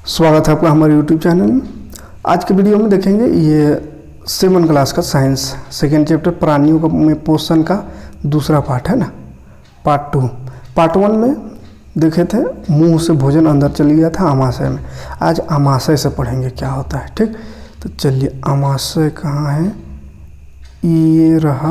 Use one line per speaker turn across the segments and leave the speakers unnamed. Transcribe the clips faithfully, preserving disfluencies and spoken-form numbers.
स्वागत है आपका हमारे यूट्यूब चैनल में। आज के वीडियो में देखेंगे ये सेवन क्लास का साइंस सेकेंड चैप्टर प्राणियों का में पोषण का दूसरा पार्ट है ना, पार्ट टू। पार्ट वन में देखे थे मुंह से भोजन अंदर चली गया था आमाशय में। आज आमाशय से पढ़ेंगे क्या होता है। ठीक, तो चलिए आमाशय कहाँ है, ये रहा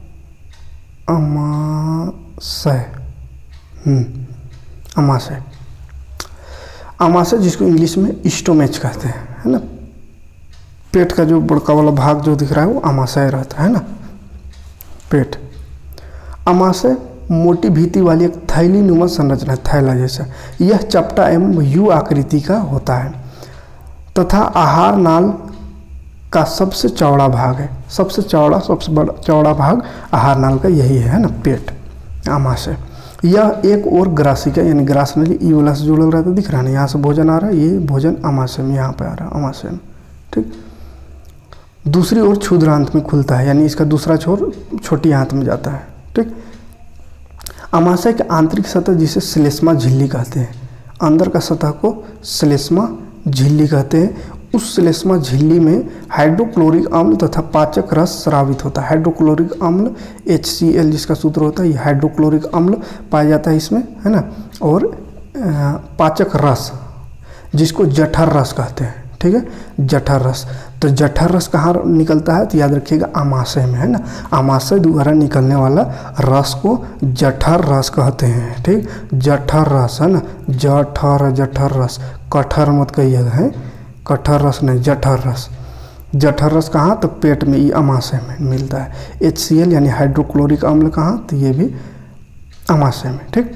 आमाशय। हम्म आमाशय आमाशय जिसको इंग्लिश में स्टोमेच कहते हैं, है ना। पेट का जो बड़का वाला भाग जो दिख रहा है वो आमाशय रहता है ना, पेट। आमाशय मोटी भीति वाली एक थैली नुमा संरचना है, थैला जैसा। यह चपटा एवं यू आकृति का होता है तथा आहार नाल का सबसे चौड़ा भाग है। सबसे चौड़ा सबसे बड़ा चौड़ा भाग आहार नाल का यही है ना, पेट, आमाशय। यह एक और ग्रासिका यानी ग्रासनली ई वाला से जुड़ा रहता है, दिख रहा है ना, यहाँ से भोजन आ रहा है, ये भोजन आमाशय में यहाँ पे आ रहा है, आमाशय में। ठीक, दूसरी ओर क्षुद्रांत में खुलता है, यानी इसका दूसरा छोर छोटी आंत में जाता है। ठीक, आमाशय के आंतरिक सतह जिसे श्लेष्मा झिल्ली कहते हैं, अंदर का सतह को श्लेष्मा झिल्ली कहते हैं। उस श्लेष्मा झिल्ली में हाइड्रोक्लोरिक अम्ल तथा पाचक रस स्रावित होता है। हाइड्रोक्लोरिक अम्ल एच सी एल जिसका सूत्र होता है, ये हाइड्रोक्लोरिक अम्ल पाया जाता है इसमें, है ना। और पाचक रस जिसको जठर रस कहते हैं। ठीक है, जठर रस। तो जठर रस कहाँ निकलता है, तो याद रखिएगा आमाशय में, है ना। आमाशय द्वारा निकलने वाला रस को जठर रस कहते हैं। ठीक, जठर रस, है ना, जठर जठर रस, कठर मत कहिएगा, है, कठर रस नहीं, जठर रस। जठर रस कहाँ, तो पेट में, ये आमाशय में मिलता है। एच सी एल यानी हाइड्रोक्लोरिक अम्ल कहाँ, तो ये भी आमाशय में। ठीक,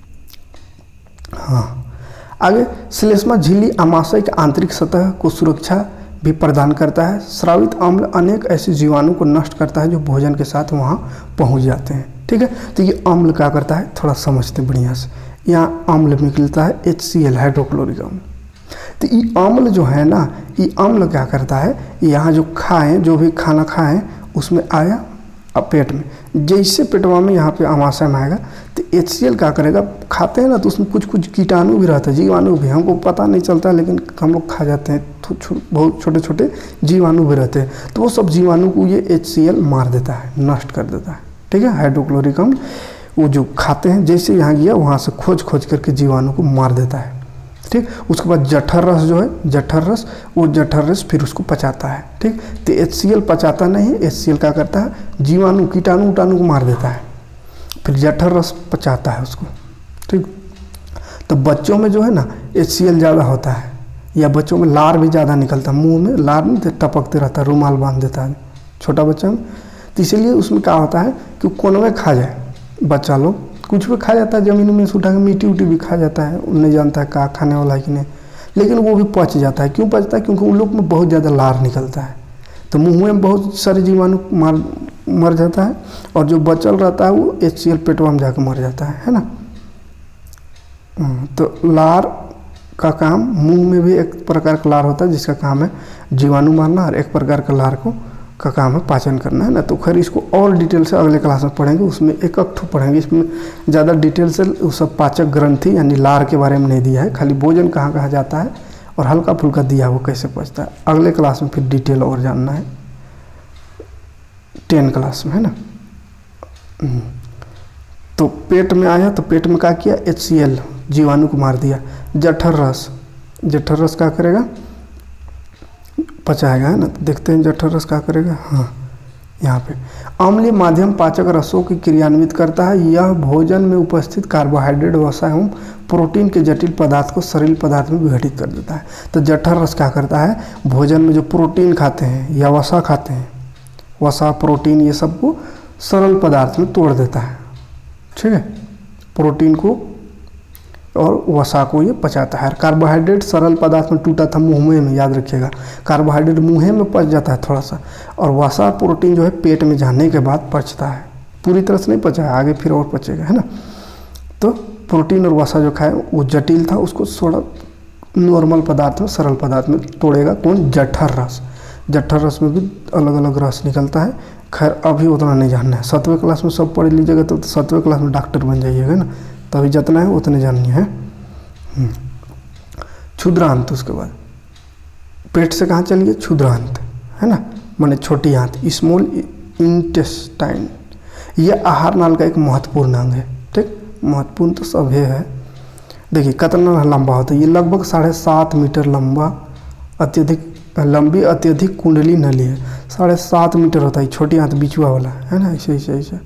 हाँ। आगे श्लेष्मा झिल्ली आमाशय के आंतरिक सतह को सुरक्षा भी प्रदान करता है। स्रावित अम्ल अनेक ऐसे जीवाणु को नष्ट करता है जो भोजन के साथ वहाँ पहुँच जाते हैं। ठीक है, तो ये अम्ल क्या करता है, थोड़ा समझते बढ़िया से। यहाँ अम्ल निकलता है एच सी एल हाइड्रोक्लोरिक अम्ल। तो ये अम्ल जो है ना, ये अम्ल क्या करता है, यहाँ जो खाएं, जो भी खाना खाएं उसमें आया अब पेट में, जैसे पेटवा में यहाँ पे आमाशय में आएगा तो एच सी एल क्या करेगा, खाते हैं ना तो उसमें कुछ कुछ कीटाणु भी रहता है, जीवाणु भी, हमको पता नहीं चलता लेकिन हम लोग खा जाते हैं, बहुत छोटे छोटे जीवाणु भी रहते हैं। तो वो सब जीवाणु को ये एच सी एल मार देता है, नष्ट कर देता है। ठीक है, हाइड्रोक्लोरिक अम्ल वो जो खाते हैं, जैसे यहाँ गया वहाँ से खोज खोज करके जीवाणु को मार देता है। ठीक, उसके बाद जठर रस जो है, जठर रस, वो जठर रस फिर उसको पचाता है। ठीक, तो एच सी एल पचाता नहीं, एच सी एल क्या करता है, जीवाणु कीटाणु उटाणु को मार देता है, फिर जठर रस पचाता है उसको। ठीक, तो बच्चों में जो है ना एच सी एल ज़्यादा होता है, या बच्चों में लार भी ज़्यादा निकलता है, मुंह में लार नहीं टपकते रहता है, रुमाल बांध देता है छोटा बच्चा में। तो इसीलिए उसमें क्या होता है कि कौन में खा जाए बच्चा लोग, कुछ भी खा जाता है, ज़मीन में से उठा के मिट्टी उट्टी भी खा जाता है, नहीं जानता है कहाँ खाने वाला है कि नहीं, लेकिन वो भी पच जाता है। क्यों पचता है, क्योंकि उन लोग में बहुत ज़्यादा लार निकलता है, तो मुंह में बहुत सारे जीवाणु मार मर जाता है, और जो बचल रहता है वो एच सी एल पेटवा में जाकर मर जाता है, है ना। तो लार का काम, मुंह में भी एक प्रकार का लार होता है जिसका काम है जीवाणु मारना, और एक प्रकार का लार को का काम है पाचन करना, है ना। तो खैर इसको और डिटेल से अगले क्लास में पढ़ेंगे, उसमें एक एक ठो पढ़ेंगे, इसमें ज़्यादा डिटेल से उस सब पाचक ग्रंथि यानी लार के बारे में नहीं दिया है, खाली भोजन कहाँ कहाँ जाता है और हल्का फुल्का दिया वो कैसे पचता है। अगले क्लास में फिर डिटेल और जानना है, टेन क्लास में, है ना। तो पेट में आया तो पेट में क्या किया, एच सी एल जीवाणु को मार दिया। जठर रस, जठर रस क्या करेगा, पचाएगा, है ना। तो देखते हैं जठर रस क्या करेगा। हाँ, यहाँ पे अम्लीय माध्यम पाचक रसों की क्रियान्वित करता है। यह भोजन में उपस्थित कार्बोहाइड्रेट, वसा एवं प्रोटीन के जटिल पदार्थ को सरल पदार्थ में विघटित कर देता है। तो जठर रस क्या करता है, भोजन में जो प्रोटीन खाते हैं या वसा खाते हैं, वसा प्रोटीन ये सब को सरल पदार्थ में तोड़ देता है। ठीक है, प्रोटीन को और वसा को ये पचाता है। कार्बोहाइड्रेट सरल पदार्थ में टूटा था मुँह में, याद रखिएगा, कार्बोहाइड्रेट मुँह में पच जाता है थोड़ा सा, और वसा प्रोटीन जो है पेट में जाने के बाद पचता है, पूरी तरह से नहीं पचा है, आगे फिर और पचेगा, है ना। तो प्रोटीन और वसा जो खाए वो जटिल था, उसको थोड़ा नॉर्मल पदार्थ में, सरल पदार्थ में तोड़ेगा कौन, जठर रस। जठर रस में भी अलग अलग रस निकलता है, खैर अभी उतना नहीं जानना है, सातवें क्लास में सब पढ़ लीजिएगा तो सातवें क्लास में डॉक्टर बन जाइएगा ना, तभी जितना है उतने जाननी है। क्षुद्रांत, उसके बाद पेट से कहाँ चलिए क्षुद्रांत, है ना, माने छोटी आंत, स्मॉल इंटेस्टाइन। ये आहार नाल का एक महत्वपूर्ण अंग है। ठीक, महत्वपूर्ण तो सब है। देखिए कितना लंबा होता है, ये लगभग साढ़े सात मीटर लंबा, अत्यधिक लंबी अत्यधिक कुंडली नली है। साढ़े सात मीटर होता है छोटी आंत, बिचुआ वाला, है ना, ऐसे ऐसे ऐसे।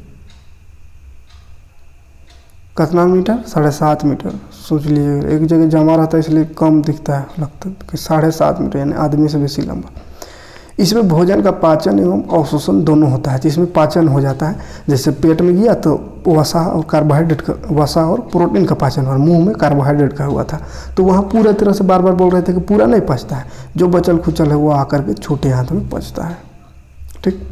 कितना मीटर? साढ़े सात मीटर। सोच लीजिए, एक जगह जमा रहता है इसलिए कम दिखता है, लगता है कि साढ़े सात मीटर, यानी आदमी से बेसी लंबा। इसमें भोजन का पाचन एवं अवशोषण दोनों होता है। जिसमें पाचन हो जाता है, जैसे पेट में गया तो वसा और कार्बोहाइड्रेट का, वसा और प्रोटीन का पाचन, और मुंह में कार्बोहाइड्रेट का हुआ था, तो वहाँ पूरा तरह से बार बार बोल रहे थे कि पूरा नहीं पचता है, जो बचल खुचल है वो आकर के छोटे हाथ में पचता है। ठीक,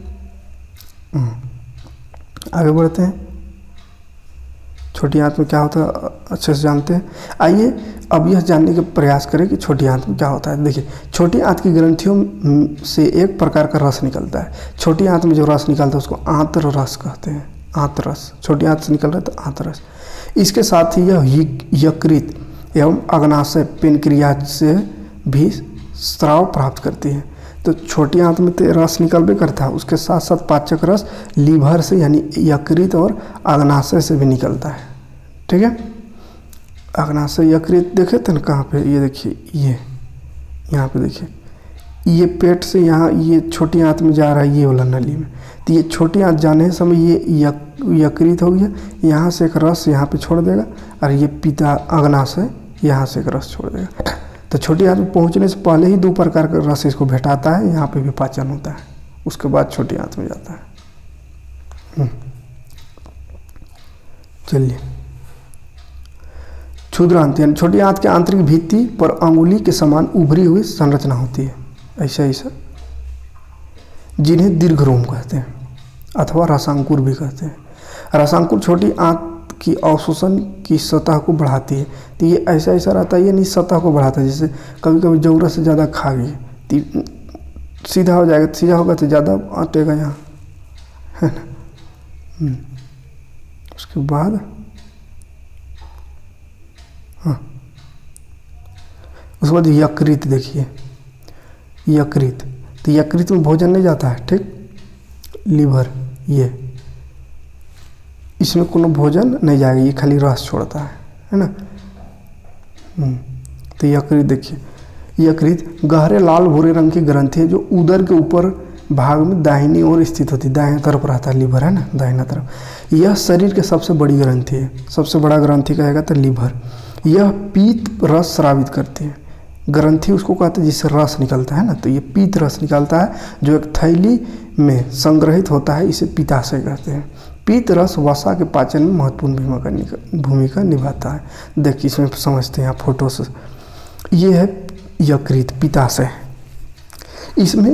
आगे बढ़ते हैं। छोटी आंत में क्या होता है अच्छे से जानते हैं। आइए अब यह जानने का प्रयास करें कि छोटी आंत में क्या होता है। देखिए, छोटी आंत की ग्रंथियों से एक प्रकार का रस निकलता है। छोटी आंत में जो रस निकलता है उसको आंत्र रस कहते हैं। आंत्र रस, छोटी आंत से निकल रहा है तो आंत्र रस। इसके साथ ही यह यकृत एवं अग्नाशय पेनक्रियाज से भी स्राव प्राप्त करती है। तो छोटी आंत में तो रस निकलबे करता है, उसके साथ साथ पाचक रस लीवर से यानी यकृत और अग्नाशय से भी निकलता है। ठीक है, अग्नाशय यकृत देखे थे ना कहाँ पे, ये देखिए, ये यहाँ पे देखिए, ये पेट से यहाँ ये छोटी आंत में जा रहा है, ये वाला नली में। तो ये छोटी आंत जाने समय ये यक, यकृत हो गया, यहाँ से एक रस यहाँ पे छोड़ देगा, और ये पिता अग्नाशय यहाँ से एक रस छोड़ देगा। तो छोटी आंत में पहुँचने से पहले ही दो प्रकार का रस इसको भेटाता है, यहाँ पे भी पाचन होता है, उसके बाद छोटी आंत में जाता है। चलिए, क्षुद्रांत यानी छोटी आंत के आंतरिक भित्ति पर अंगुली के समान उभरी हुई संरचना होती है, ऐसा ऐसा, जिन्हें दीर्घरोम कहते हैं अथवा रसांकुर भी कहते हैं। रसांकुर छोटी आंत की अवशोषण की सतह को बढ़ाती है। तो ये ऐसा ऐसा रहता है, ये नहीं सतह को बढ़ाता है, जैसे कभी कभी ज़रूरत से ज़्यादा खा गई तो सीधा हो जाएगा, सीधा होगा तो ज़्यादा अटेगा यहाँ, है ना। उसके बाद हाँ, उसके बाद यकृत देखिए, यकृत, तो यकृत में भोजन नहीं जाता है। ठीक, लीवर, ये इसमें कोनो भोजन नहीं जाएगा, ये खाली रस छोड़ता है, है ना। तो यकृत देखिए, यकृत गहरे लाल भूरे रंग की ग्रंथि है जो उदर के ऊपर भाग में दाहिनी ओर स्थित होती है। दाहिनी तरफ रहता है लीवर, है ना, दाहिना तरफ। यह शरीर के सबसे बड़ी ग्रंथि है, सबसे बड़ा ग्रंथि कहेगा तो लीवर। यह पीत रस स्रावित करती है। ग्रंथि उसको कहते हैं जिससे रस निकलता है ना, तो ये पीत रस निकलता है जो एक थैली में संग्रहित होता है, इसे पित्ताशय कहते हैं। पीत रस वसा के पाचन में महत्वपूर्ण भूमिका भूमिका निभाता है। देखिए इसमें समझते हैं आप फोटो से, ये है यकृत, पित्ताशय। इसमें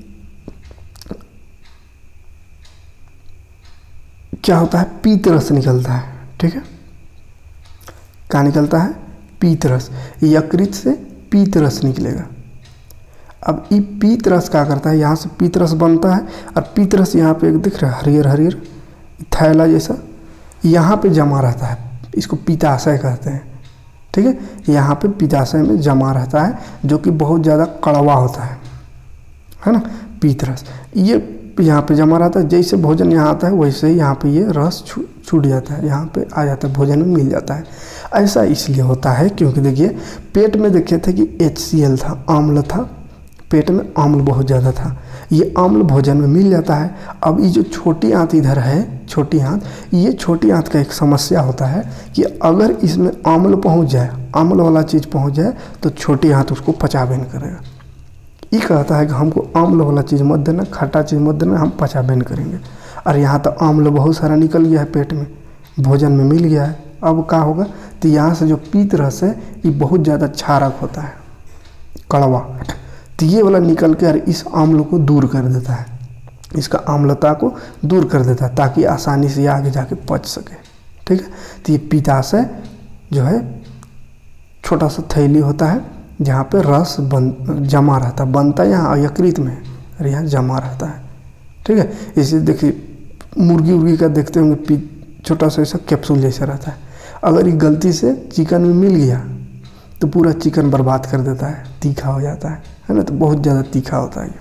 क्या होता है, पीत रस निकलता है। ठीक है, क्या निकलता है, पीत रस। यकृत से पीत रस निकलेगा। अब ये पीत रस क्या करता है, यहाँ से पीत रस बनता है, और पीत रस यहाँ पे एक दिख रहा है हरियर हरियर थैला जैसा, यहाँ पे जमा रहता है, इसको पित्ताशय कहते हैं। ठीक है, यहाँ पे पित्ताशय में जमा रहता है, जो कि बहुत ज़्यादा कड़वा होता है, है ना, पीत रस। ये यहाँ पे जमा रहता है, जैसे भोजन यहाँ आता है वैसे ही यहाँ पे ये रस छूट जाता है, यहाँ पे आ जाता है, भोजन में मिल जाता है। ऐसा इसलिए होता है क्योंकि देखिए पेट में देखे थे कि एच सी एल था, अम्ल था, पेट में अम्ल बहुत ज़्यादा था, ये अम्ल भोजन में मिल जाता है। अब ये जो छोटी आंत इधर है, छोटी आंत, ये छोटी आंत का एक समस्या होता है कि अगर इसमें अम्ल पहुंच जाए, अम्ल वाला चीज़ पहुंच जाए, तो छोटी आंत उसको पचाबे नहीं करेगा। ये कहता है कि हमको अम्ल वाला चीज़ मत देना, खट्टा चीज़ मत देना, हम पचाबे नहीं करेंगे। और यहाँ तो अम्ल बहुत सारा निकल गया है पेट में, भोजन में मिल गया है, अब क्या होगा, तो यहाँ से जो पीत रस है ये बहुत ज़्यादा क्षारक होता है, कड़वा, तो ये वाला निकल कर इस अम्ल को दूर कर देता है, इसका अम्लता को दूर कर देता है, ताकि आसानी से आगे जाके पच सके। ठीक है, तो ये पित्ताशय जो है छोटा सा थैली होता है जहाँ पे रस बन जमा रहता है, बनता है यहाँ यकृत में और यहाँ जमा रहता है। ठीक है, इसे देखिए मुर्गी उर्गी का देखते होंगे, पी छोटा सा ऐसा कैप्सूल जैसा रहता है। अगर ये गलती से चिकन में मिल गया तो पूरा चिकन बर्बाद कर देता है, तीखा हो जाता है है ना। तो बहुत ज़्यादा तीखा होता है ये।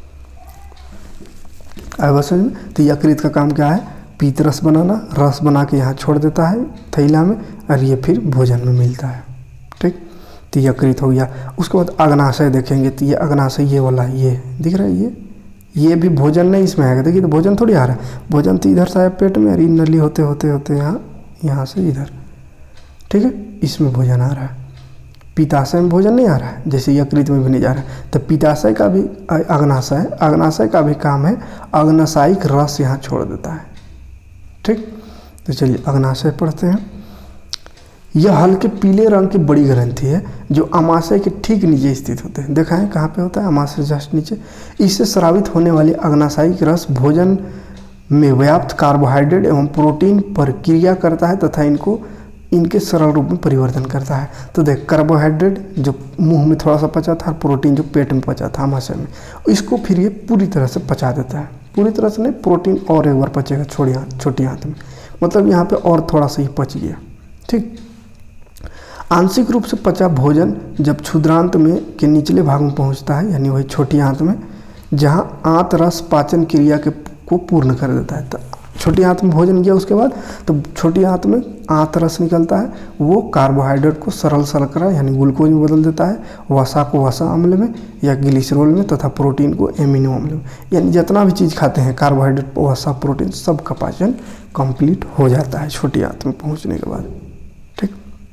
आया बात समझ में। तो यकृत का काम क्या है, पीत रस बनाना, रस बना के यहाँ छोड़ देता है थैला में, और ये फिर भोजन में मिलता है। ठीक, तो यकृत हो गया। उसके बाद अग्नाशय देखेंगे, तो ये अग्नाशय ये वाला ये दिख रहा है, ये ये भी भोजन नहीं इसमें आएगा। देखिए तो भोजन थोड़ी आ रहा है, भोजन तो इधर से आया पेट में, और नली होते होते होते यहाँ यहाँ से इधर। ठीक है, इसमें भोजन आ रहा है। पित्ताशय में भोजन नहीं आ रहा है, जैसे यकृत में भी नहीं जा रहा है। तो पित्ताशय का भी, अग्नाशय अग्नाशय का भी काम है अग्नाशयिक रस यहाँ छोड़ देता है। ठीक, तो चलिए अग्नाशय पढ़ते हैं। यह हल्के पीले रंग की बड़ी ग्रंथि है जो अमाशय के ठीक नीचे स्थित होते हैं। देखा है कहाँ पे होता है, अमाशय जस्ट नीचे। इससे स्रावित होने वाली अग्नाशयिक रस भोजन में व्याप्त कार्बोहाइड्रेट एवं प्रोटीन पर क्रिया करता है तथा इनको इनके सरल रूप में परिवर्तन करता है। तो देख, कार्बोहाइड्रेट जो मुंह में थोड़ा सा पचा था, और प्रोटीन जो पेट में पचा था अमाशय में, इसको फिर ये पूरी तरह से पचा देता है। पूरी तरह से नहीं, प्रोटीन और एक बार पचेगा छोटी हाथ छोटी हाथ में, मतलब यहाँ पे और थोड़ा सा ही पच गया। ठीक, आंशिक रूप से पचा भोजन जब क्षुद्रांत में के निचले भाग में पहुँचता है, यानी वही छोटी आंत में, जहाँ आंत रस पाचन क्रिया के को पूर्ण कर देता है। तो छोटी आंत में भोजन किया, उसके बाद तो छोटी आंत में आंत रस निकलता है, वो कार्बोहाइड्रेट को सरल शर्करा यानी ग्लूकोज में बदल देता है, वसा को वसा अम्ल में या ग्लिसरॉल में, तथा प्रोटीन को एमिनो अम्ल में। यानी जितना भी चीज़ खाते हैं कार्बोहाइड्रेट, वसा, प्रोटीन, सब का पाचन कंप्लीट हो जाता है छोटी आंत में पहुँचने के बाद। ठीक,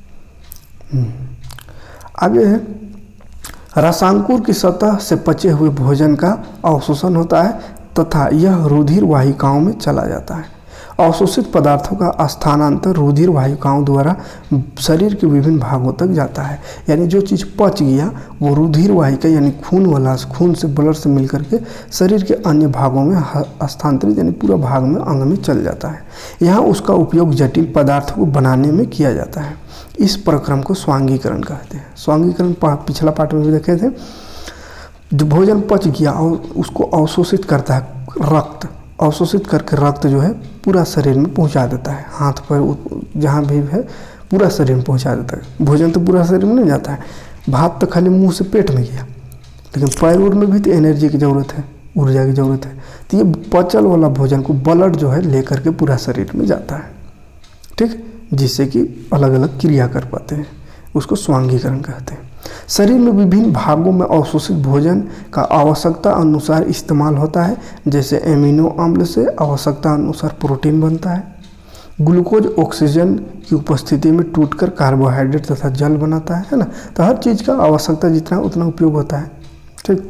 आगे है रसांकुर की सतह से पचे हुए भोजन का अवशोषण होता है तथा यह रुधिर वाहिकाओं में चला जाता है। अवशोषित पदार्थों का स्थानांतर रुधिर वाहिकाओं द्वारा शरीर के विभिन्न भागों तक जाता है। यानी जो चीज़ पच गया वो रुधिर वाहिका यानी खून वाला, खून से ब्लड से मिलकर के शरीर के अन्य भागों में हस्तांतरित यानी पूरा भाग में अंग में चल जाता है। यहाँ उसका उपयोग जटिल पदार्थों को बनाने में किया जाता है। इस प्रक्रम को स्वांगीकरण कहते हैं। स्वांगीकरण पिछला पार्ट में भी देखे थे। जो भोजन पच गया और उसको अवशोषित करता है रक्त, अवशोषित करके रक्त जो है पूरा शरीर में पहुंचा देता है, हाथ पर जहाँ भी है पूरा शरीर में पहुंचा देता है। भोजन तो पूरा शरीर में नहीं जाता है, भात तो खाली मुंह से पेट में गया, लेकिन पैर उर में भी तो एनर्जी की ज़रूरत है, ऊर्जा की ज़रूरत है। तो ये पचल वाला भोजन को ब्लड जो है लेकर के पूरा शरीर में जाता है। ठीक, जिससे कि अलग अलग क्रिया कर पाते हैं, उसको स्वांगीकरण कहते हैं। शरीर में विभिन्न भागों में अवशोषित भोजन का आवश्यकता अनुसार इस्तेमाल होता है। जैसे एमिनो अम्ल से आवश्यकता अनुसार प्रोटीन बनता है। ग्लूकोज ऑक्सीजन की उपस्थिति में टूटकर कार्बोहाइड्रेट तथा जल बनाता है, है ना। तो हर चीज़ का आवश्यकता जितना उतना उपयोग होता है। ठीक,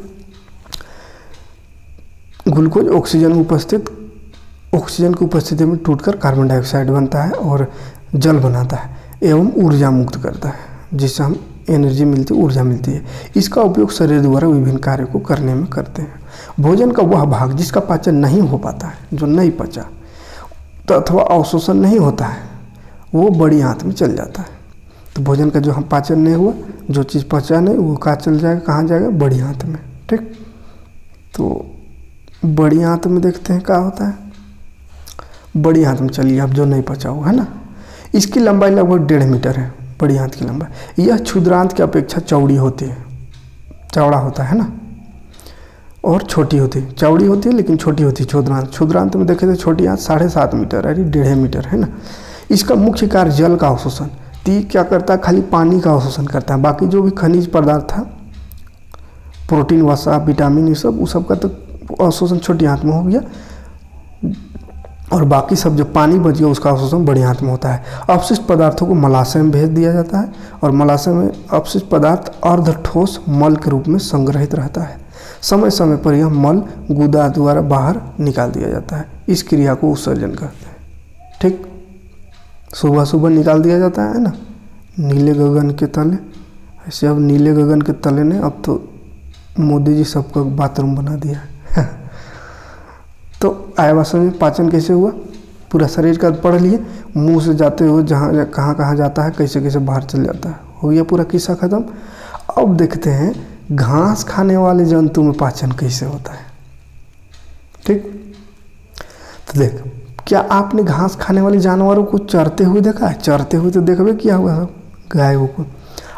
ग्लूकोज ऑक्सीजन में उपस्थित ऑक्सीजन की उपस्थिति में टूटकर कार्बन डाइऑक्साइड बनता है और जल बनाता है एवं ऊर्जा मुक्त करता है, जिससे हम एनर्जी मिलती है, ऊर्जा मिलती है। इसका उपयोग शरीर द्वारा विभिन्न कार्यों को करने में करते हैं। भोजन का वह भाग जिसका पाचन नहीं हो पाता है, जो नहीं पचा तो अथवा अवशोषण नहीं होता है, वो बड़ी आंत में चल जाता है। तो भोजन का जो हम पाचन नहीं हुआ, जो चीज़ पचा नहीं, वो कहाँ चल जाएगा, कहाँ जाएगा, बड़ी आंत में। ठीक, तो बड़ी आंत में देखते हैं क्या होता है। बड़ी आंत में चलिए अब जो नहीं पचा हुआ है ना, इसकी लंबाई लगभग डेढ़ मीटर है। बड़ी आंत की लंबाई यह क्षुद्रांत की अपेक्षा चौड़ी होती है, चौड़ा होता है ना, और छोटी होती है। चौड़ी होती है लेकिन छोटी होती है क्षुद्रांत। क्षुद्रांत में देखे तो छोटी आंत साढ़े सात मीटर अरे डेढ़ मीटर है ना। इसका मुख्य कार्य जल का अवशोषण। ती क्या करता है, खाली पानी का अवशोषण करता है। बाकी जो भी खनिज पदार्थ था, प्रोटीन, वसा, विटामिन, ये सब, उस सब का तो अवशोषण छोटी आंत में हो गया, और बाकी सब जो पानी बच गया उसका अवशोषण बड़ी आंत में होता है। अपशिष्ट पदार्थों को मलाशय में भेज दिया जाता है, और मलाशय में अपशिष्ट पदार्थ अर्ध ठोस मल के रूप में संग्रहित रहता है। समय समय पर यह मल गुदा द्वारा बाहर निकाल दिया जाता है। इस क्रिया को उत्सर्जन कहते हैं। ठीक, सुबह सुबह निकाल दिया जाता है ना, नीले गगन के तले। ऐसे अब नीले गगन के तले ने अब तो मोदी जी सबको बाथरूम बना दिया है। तो आया बात समझ में, पाचन कैसे हुआ, पूरा शरीर का पढ़ लिए, मुंह से जाते हुए जहाँ कहाँ कहाँ जाता है, कैसे कैसे बाहर चल जाता है, हो गया पूरा किस्सा खत्म। अब देखते हैं घास खाने वाले जंतु में पाचन कैसे होता है। ठीक, तो देख, क्या आपने घास खाने वाले जानवरों को चरते हुए देखा है? चरते हुए तो देखबे किया हुआ सब गायों को।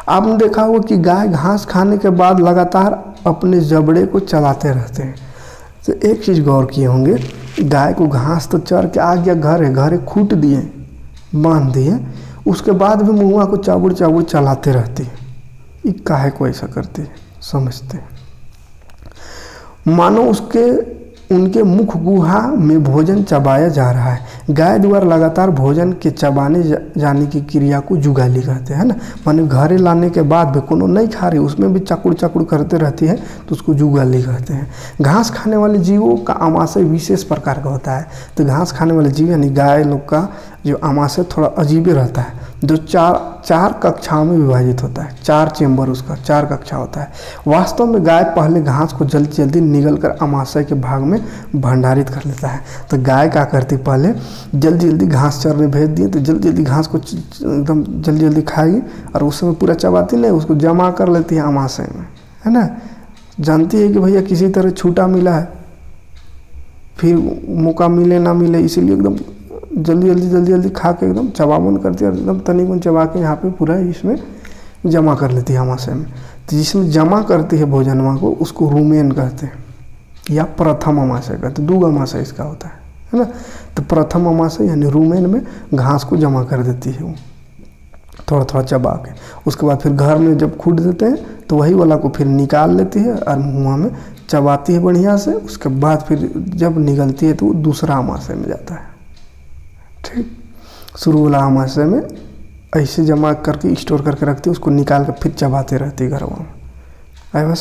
आपने देखा होगा कि गाय घास खाने के बाद लगातार अपने जबड़े को चलाते रहते हैं। तो एक चीज़ गौर किए होंगे, गाय को घास तो चर के आ गया, घर है घर है खूट दिए, बांध दिए, उसके बाद भी मुँह को चाबुड़ चाबुड़ चलाते रहती है। ये काहे को ऐसा करती है समझते हैं। मानो उसके उनके मुख गुहा में भोजन चबाया जा रहा है। गाय द्वारा लगातार भोजन के चबाने जा, जाने की क्रिया को जुगाली कहते हैं ना। माने घरे लाने के बाद भी कोनो नहीं खा रही, उसमें भी चकुड़ चकुड़ करते रहती है तो उसको जुगाली कहते हैं। घास खाने वाले जीवों का आमाशय विशेष प्रकार का होता है। तो घास खाने वाले जीव यानी गाय लोग का जो आमाशय थोड़ा अजीब रहता है, जो चार चार कक्षाओं में विभाजित होता है। चार चेंबर उसका, चार कक्षा होता है। वास्तव में गाय पहले घास को जल्दी जल्दी निगल कर आमाशय के भाग में भंडारित कर लेता है। तो गाय क्या करती, पहले जल्दी जल्दी घास चरने भेज दिए तो जल्दी जल्दी घास को एकदम जल्दी जल्दी खाएगी और उस समय पूरा चबाती नहीं, उसको जमा कर लेती है आमाशय में, है ना। जानती है कि भैया किसी तरह छूटा मिला है, फिर मौका मिले ना मिले, इसीलिए एकदम जल्दी जल्दी जल्दी जल्दी खा के एकदम चबावन करती है और एकदम तनिक चबा के यहाँ पे पूरा इसमें जमा कर लेती है आमाशय में। तो जिसमें जमा करती है भोजनवा को उसको रूमेन कहते हैं या प्रथम आमाशय कहते हैं। दो आमाशय इसका होता है, है ना। तो प्रथम आमाशय यानी रूमेन में घास को जमा कर देती है वो थोड़ा थोड़ा चबा के। उसके बाद फिर घर में जब खूट देते हैं तो वही वाला को फिर निकाल लेती है और मुँह में चबाती है बढ़िया से। उसके बाद फिर जब निकलती है तो वो दूसरा आमाशय में जाता है, ठीक। शुरू वाला आमाशय में ऐसे जमा करके स्टोर करके रखती है, उसको निकाल कर फिर चबाते रहती है घरों में। आए बस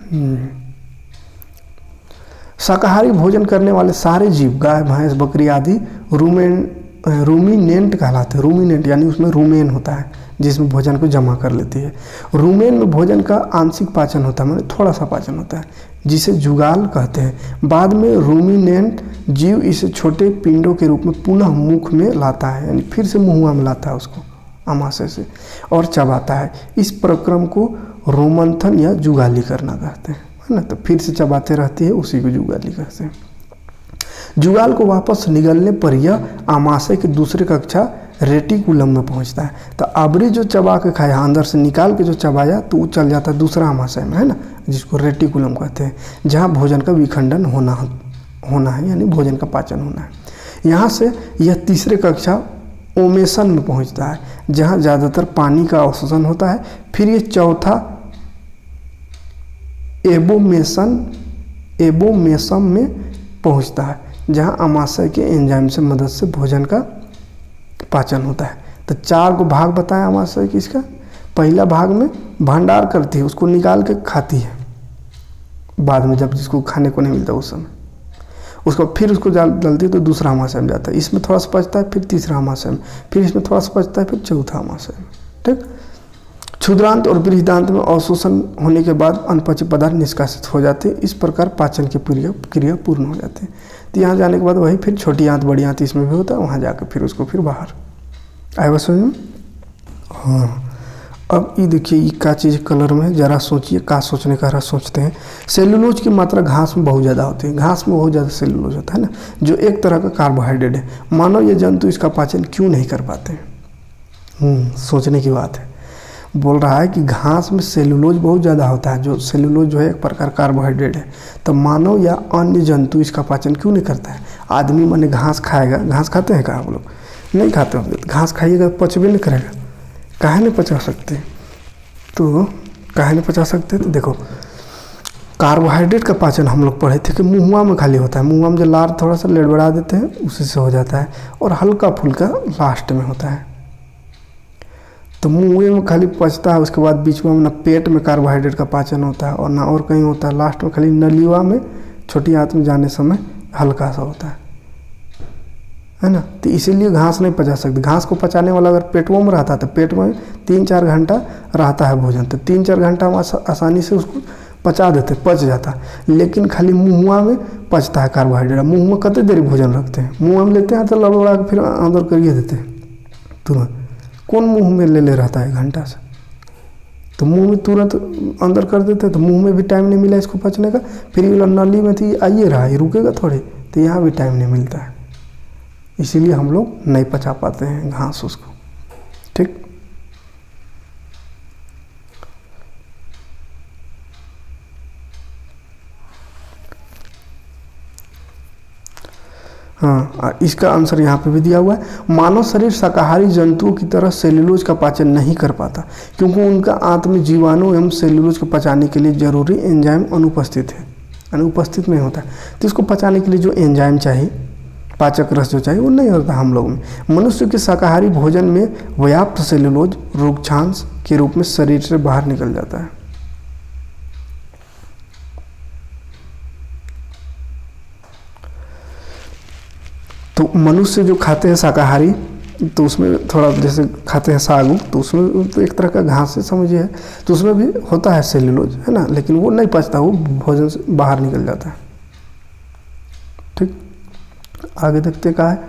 शाकाहारी भोजन करने वाले सारे जीव, गाय भैंस बकरी आदि रूमेन रूमिनेंट कहलाते हैं। रूमिनेंट यानी उसमें रूमेन होता है जिसमें भोजन को जमा कर लेती है। रूमेन में भोजन का आंशिक पाचन होता है, मतलब थोड़ा सा पाचन होता है, जिसे जुगाल कहते हैं। बाद में रूमिनेंट जीव इसे छोटे पिंडों के रूप में पुनः मुख में लाता है, यानी फिर से मुँह में लाता है उसको आमाशय से और चबाता है। इस प्रक्रम को रोमंथन या जुगाली करना कहते हैं, है ना। तो फिर से चबाते रहती है, उसी को जुगाली कहते हैं। जुगाल को वापस निगलने पर यह आमाशय की दूसरी कक्षा रेटिकुलम में पहुंचता है। तो अबरी जो चबा के खाया, अंदर से निकाल के जो चबाया तो वो चल जाता है दूसरा आमाशय में, है ना, जिसको रेटिकुलम कहते हैं, जहाँ भोजन का विखंडन होना होना है, यानी भोजन का पाचन होना है। यहाँ से यह तीसरे कक्षा ओमेसन में पहुँचता है, जहाँ ज़्यादातर पानी का अवशोषण होता है। फिर ये चौथा एबोमेसन एबोमेसम में पहुँचता है, जहाँ आमाशय के एंजाइम से मदद से भोजन का पाचन होता है। तो चार को भाग बताया आमाशय की। इसका पहला भाग में भंडार करती है, उसको निकाल के खाती है बाद में, जब जिसको खाने को नहीं मिलता उस समय। उसको फिर उसको डालती है तो दूसरा आमाशय में जाता है, इसमें थोड़ा सा पचता है, फिर तीसरा आमाशय में, फिर इसमें थोड़ा सा पचता है, फिर चौथा आमाशय में, ठीक। क्षुद्रांत और बृहदांत में अवशोषण होने के बाद अनपचित पदार्थ निष्कासित हो जाते हैं। इस प्रकार पाचन की क्रिया क्रिया पूर्ण हो जाती है। तो यहाँ जाने के बाद वही फिर छोटी आंत बड़ी आंत इसमें भी होता है, वहाँ जाकर फिर उसको फिर बाहर आए बस में। हाँ, अब ये देखिए ये क्या चीज़ कलर में, ज़रा सोचिए, क्या सोचने का रहा सोचते हैं। सेलुलोज की मात्रा घास में बहुत ज़्यादा होती है, घास में बहुत ज़्यादा सेलुलोज होता है ना, जो एक तरह का कार्बोहाइड्रेट है। मानव ये जंतु इसका पाचन क्यों नहीं कर पाते हैं? सोचने की बात है। बोल रहा है कि घास में सेलुलोज बहुत ज़्यादा होता है, जो सेलुलोज जो है एक प्रकार कार्बोहाइड्रेट है। तो मानव या अन्य जंतु इसका पाचन क्यों नहीं करता है? आदमी माने घास खाएगा, घास खाते हैं क्या आप लोग? नहीं खाते होंगे। घास खाइएगा पच भी नहीं करेगा, काहे नहीं पचा सकते? तो काहे नहीं पचा सकते? तो देखो कार्बोहाइड्रेट का पाचन हम लोग पढ़े थे कि मुँहवा में खाली होता है, मुँहवा में जो लार थोड़ा सा लड़बड़ा देते हैं उसी से हो जाता है, और हल्का फुल्का लास्ट में होता है। तो मुँह में खाली पचता है, उसके बाद बीच में ना पेट में कार्बोहाइड्रेट का पाचन होता है और ना और कहीं होता है, लास्ट में खाली नलिवा में छोटी आंत में जाने समय हल्का सा होता है, है ना। तो इसीलिए घास नहीं पचा सकती। घास को पचाने वाला अगर पेटवों में रहता तो पेट में तीन चार घंटा रहता है भोजन, तो तीन चार घंटा में आसानी से उसको पचा देते, पच जाता। लेकिन खाली मुँहवा में पचता है कार्बोहाइड्रेट। मुँह में कितने देर भोजन रखते हैं, मुँह में लेते हैं तो लड़बड़ा के फिर अंदर करिए देते हैं तुरंत। कौन मुंह में ले ले रहता है घंटा से? तो मुंह में तुरंत अंदर कर देते हैं, तो मुंह में भी टाइम नहीं मिला इसको पचने का। फिर ये नली में थी आइए रहा, ये रुकेगा थोड़ी, तो यहाँ भी टाइम नहीं मिलता है, इसीलिए हम लोग नहीं पचा पाते हैं घास उसको, ठीक। हाँ, इसका आंसर यहाँ पे भी दिया हुआ है। मानव शरीर शाकाहारी जंतुओं की तरह सेल्यूलोज का पाचन नहीं कर पाता क्योंकि उनका आंत में जीवाणु एवं सेल्यूलोज को पचाने के लिए जरूरी एंजाइम अनुपस्थित है, अनुपस्थित नहीं होता। तो इसको पचाने के लिए जो एंजाइम चाहिए, पाचक रस जो चाहिए, वो नहीं होता हम लोग में। मनुष्य के शाकाहारी भोजन में पर्याप्त सेल्यूलोज रोगक्षांश के रूप में शरीर से बाहर निकल जाता है। तो मनुष्य जो खाते हैं शाकाहारी, तो उसमें थोड़ा जैसे खाते हैं साग, तो उसमें तो एक तरह का घास है समझिए, तो उसमें भी होता है सेल्यूलोज, है ना, लेकिन वो नहीं पचता, वो भोजन से बाहर निकल जाता है। ठीक, आगे देखते क्या है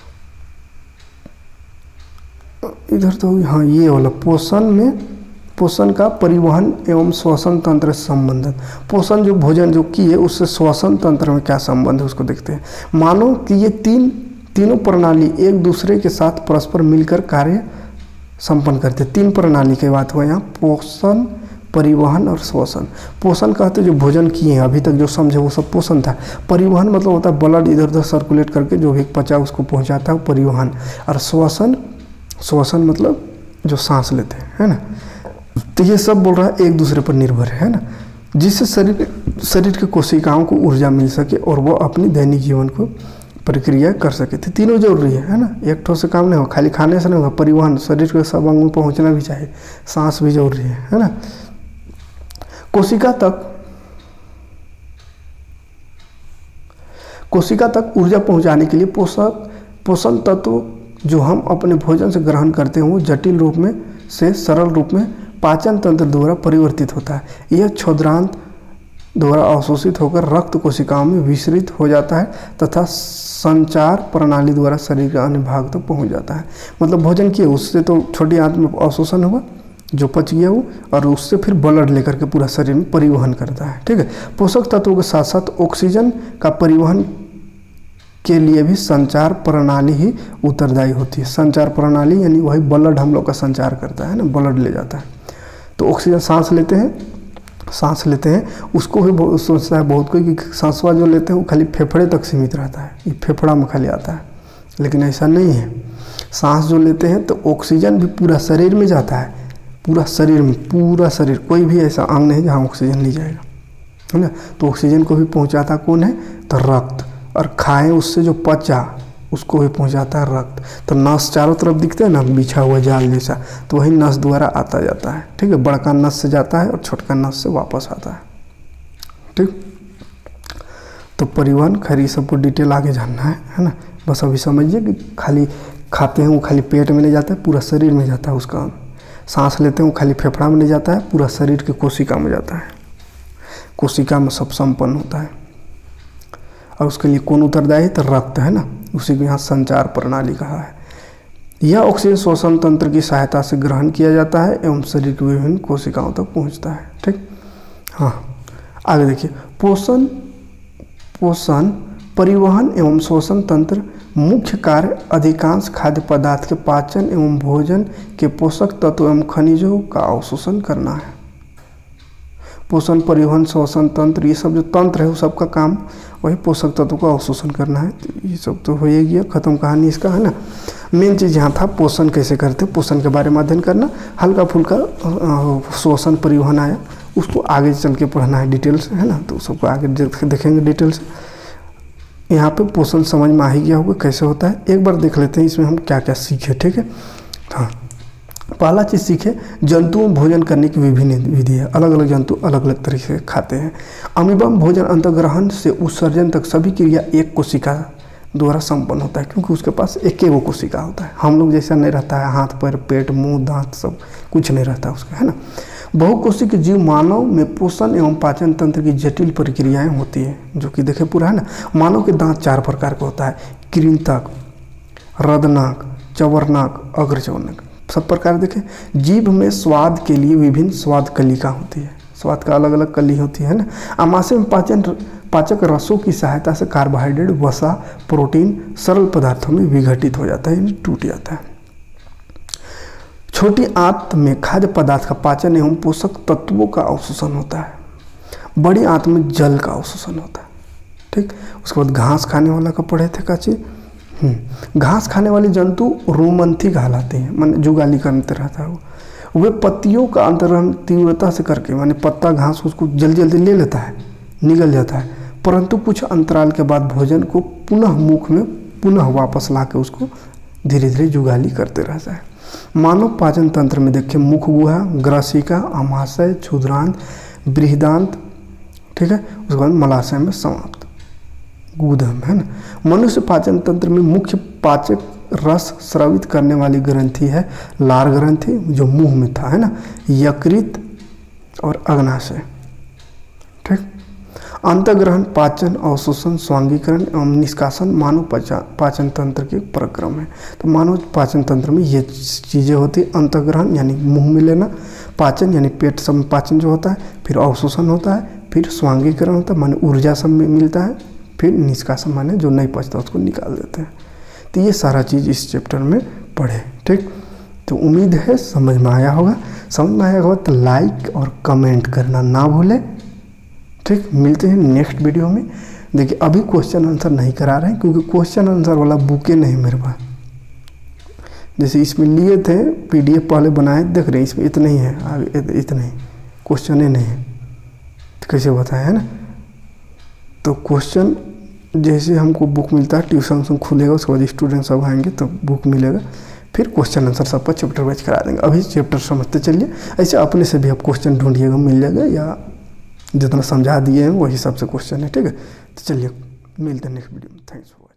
इधर। तो हाँ, ये वाला पोषण में पोषण का परिवहन एवं श्वसन तंत्र से संबंधित। पोषण जो भोजन जो किए उससे श्वसन तंत्र में क्या संबंध है उसको देखते हैं। मानो कि ये तीन तीनों प्रणाली एक दूसरे के साथ परस्पर मिलकर कार्य संपन्न करते हैं। तीन प्रणाली की बात हुआ यहाँ, पोषण, परिवहन और श्वसन। पोषण कहते जो भोजन किए हैं अभी तक जो समझे वो सब पोषण था। परिवहन मतलब होता है ब्लड इधर उधर सर्कुलेट करके जो भी पचा उसको पहुँचाता है, परिवहन। और श्वसन, श्वसन मतलब जो सांस लेते हैं, है ना। तो ये सब बोल रहा है एक दूसरे पर निर्भर है ना, जिससे शरीर शरीर के कोशिकाओं को ऊर्जा मिल सके और वो अपनी दैनिक जीवन को प्रक्रिया कर सके। तो तीनों जरूरी है है ना, एक ठोस से काम नहीं होगा, खाली खाने से नहीं होगा। परिवहन, शरीर के सब अंग में पहुंचना भी चाहिए, सांस भी जरूरी है है ना। कोशिका तक कोशिका तक ऊर्जा पहुंचाने के लिए पोषक पोषण तत्व जो हम अपने भोजन से ग्रहण करते हैं वो जटिल रूप में से सरल रूप में पाचन तंत्र द्वारा परिवर्तित होता है। यह क्षुद्रांत द्वारा अवशोषित होकर रक्त कोशिकाओं में विसरित हो जाता है तथा संचार प्रणाली द्वारा शरीर के अन्य भाग तक तो पहुंच जाता है। मतलब भोजन किए उससे तो छोटी आंत में अवशोषण हुआ जो पच गया वो, और उससे फिर ब्लड लेकर के पूरा शरीर में परिवहन करता है। ठीक है, पोषक तत्वों के साथ साथ ऑक्सीजन का परिवहन के लिए भी संचार प्रणाली ही उत्तरदायी होती है। संचार प्रणाली यानी वही ब्लड हम लोग का संचार करता है ना, ब्लड ले जाता है। तो ऑक्सीजन सांस लेते हैं, सांस लेते हैं उसको भी सोचता है बहुत कोई कि सांसवा जो लेते हैं वो खाली फेफड़े तक सीमित रहता है, ये फेफड़ा में खाली आता है, लेकिन ऐसा नहीं है। सांस जो लेते हैं तो ऑक्सीजन भी पूरा शरीर में जाता है, पूरा शरीर में, पूरा शरीर, कोई भी ऐसा अंग नहीं जहाँ ऑक्सीजन नहीं जाएगा, है ना। तो ऑक्सीजन को भी पहुँचाता कौन है, तो रक्त, और खाएं उससे जो पचा उसको भी पहुंचाता है रक्त। तो नस चारों तरफ दिखते हैं ना, बिछा हुआ जाल जैसा, तो वही नस द्वारा आता जाता है। ठीक है, बड़का नस से जाता है और छोटका नस से वापस आता है। ठीक, तो परिवहन, खैर सबको डिटेल आगे जानना है है ना, बस अभी समझिए कि खाली खाते हैं वो खाली पेट में नहीं जाता है, पूरा शरीर में जाता है उसका। सांस लेते हैं वो खाली फेफड़ा में नहीं जाता है, पूरा शरीर के कोशिका में जाता है, कोशिका में सब संपन्न होता है। और उसके लिए कौन उत्तरदायी है, तो रक्त है ना, उसी को यहाँ संचार प्रणाली कहा है। यह ऑक्सीजन श्वसन तंत्र की सहायता से ग्रहण किया जाता है एवं शरीर की विभिन्न कोशिकाओं तक पहुँचता है। ठीक, हाँ आगे देखिए, पोषण पोषण परिवहन एवं श्वसन तंत्र मुख्य कार्य अधिकांश खाद्य पदार्थ के पाचन एवं भोजन के पोषक तत्व एवं खनिजों का अवशोषण करना है। पोषण, परिवहन, श्वसन तंत्र, ये सब जो तंत्र है वो सबका काम वही पोषक तत्व का अवशोषण करना है। तो ये सब तो हो ही गया, खत्म कहानी इसका, है ना। मेन चीज़ यहाँ था पोषण कैसे करते, पोषण के बारे में अध्ययन करना, हल्का फुल्का श्वसन परिवहन आया, उसको आगे चल के पढ़ना है डिटेल से, है ना। तो सबको आगे देखेंगे डिटेल से। यहाँ पे पोषण समझ में आ ही गया होगा कैसे होता है। एक बार देख लेते हैं इसमें हम क्या क्या सीखे। ठीक है, हाँ, पहला चीज़ सीखे, जंतुओं भोजन करने की विभिन्न विधि है। अलग अलग जंतु अलग अलग तरीके से खाते हैं। अमीबा भोजन अंतर्ग्रहण से उत्सर्जन तक सभी क्रिया एक कोशिका द्वारा संपन्न होता है, क्योंकि उसके पास एक ही वो कोशिका होता है। हम लोग जैसा नहीं रहता है, हाथ पैर पेट मुंह दांत सब कुछ नहीं रहता उसका, है ना। बहुकोशिक जीव मानव में पोषण एवं पाचन तंत्र की जटिल प्रक्रियाएं होती है, जो कि देखे पूरा, है ना। मानव के दांत चार प्रकार का होता है, कृंतक, रदनाक, चवर्नाक, अग्रचवर्नाक, सब प्रकार देखें। जीभ में स्वाद के लिए विभिन्न स्वाद कलिका होती है, स्वाद का अलग अलग कली होती है ना। आमाशय में पाचन पाचक रसों की सहायता से कार्बोहाइड्रेट, वसा, प्रोटीन सरल पदार्थों में विघटित हो जाता है, यानी टूट जाता है। छोटी आंत में खाद्य पदार्थ का पाचन एवं पोषक तत्वों का अवशोषण होता है। बड़ी आंत में जल का अवशोषण होता है। ठीक। उसके बाद घास खाने वाला का पढ़े थे का चीज, घास खाने वाली जंतु रोमंथी कहलाते हैं, माने जुगाली करते रहता है वो। वे पत्तियों का अंतरण तीव्रता से करके, माने पत्ता घास उसको जल्दी जल्दी ले लेता है, निगल जाता है, परंतु कुछ अंतराल के बाद भोजन को पुनः मुख में पुनः वापस ला के उसको धीरे धीरे जुगाली करते रहता है। मानव पाचन तंत्र में देखिए मुख गुहा, ग्रसिका, आमाशय, क्षुद्रांत, बृहदांत, ठीक है। उसके बाद मलाशय में समाप्त गुदम, है ना। मनुष्य पाचन तंत्र में मुख्य पाचक रस स्रावित करने वाली ग्रंथि है लार ग्रंथि, जो मुंह में था, है ना, यकृत और अग्नाशय, ठीक। अंतग्रहण, पाचन, अवशोषण, स्वांगीकरण एवं निष्कासन मानव पाचन तंत्र के प्रक्रम है। तो मानव पाचन तंत्र में ये चीज़ें होती, अंतग्रहण यानी मुंह में लेना, पाचन यानी पेट सब में पाचन जो होता है, फिर अवशोषण होता है, फिर स्वांगीकरण होता है माने ऊर्जा सब में मिलता है, फिर निष्कासन माने जो नहीं पचता उसको निकाल देते हैं। तो ये सारा चीज़ इस चैप्टर में पढ़े, ठीक। तो उम्मीद है समझ में आया होगा। समझ में आया होगा तो लाइक और कमेंट करना ना भूलें, ठीक। मिलते हैं नेक्स्ट वीडियो में। देखिए अभी क्वेश्चन आंसर नहीं करा रहे हैं क्योंकि क्वेश्चन आंसर वाला बुके नहीं मेरे पास। जैसे इसमें लिए थे पीडीएफ पहले बनाए, देख रहे हैं इसमें इतना ही है, आगे इतना ही क्वेश्चन ही नहीं है, तो कैसे बताएं, है ना। तो क्वेश्चन जैसे हमको बुक मिलता है, ट्यूशन से खुलेगा, उसके बाद स्टूडेंट सब आएंगे तो बुक मिलेगा, फिर क्वेश्चन आंसर सब पर चैप्टर वाइज करा देंगे। अभी चैप्टर समझते चलिए, ऐसे अपने से भी आप क्वेश्चन ढूंढिएगा, मिल जाएगा, या जितना समझा दिए हैं वही सबसे क्वेश्चन है, ठीक है। तो चलिए मिलते हैं नेक्स्ट वीडियो में। Thanks for